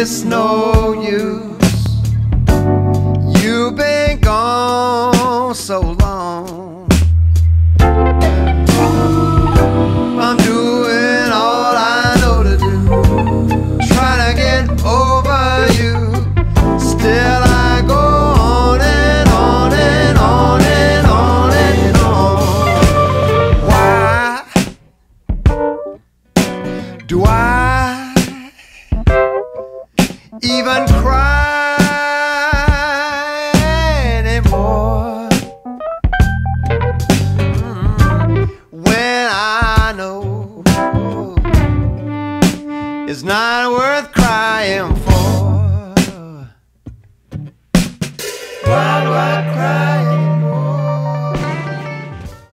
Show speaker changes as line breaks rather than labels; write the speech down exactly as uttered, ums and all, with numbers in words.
it's no use. You've been gone so long. I'm doing all I know to do, trying to get over you. Still I go on and on and on and on and on. Why do I even cry anymore, mm, when I know it's not worth crying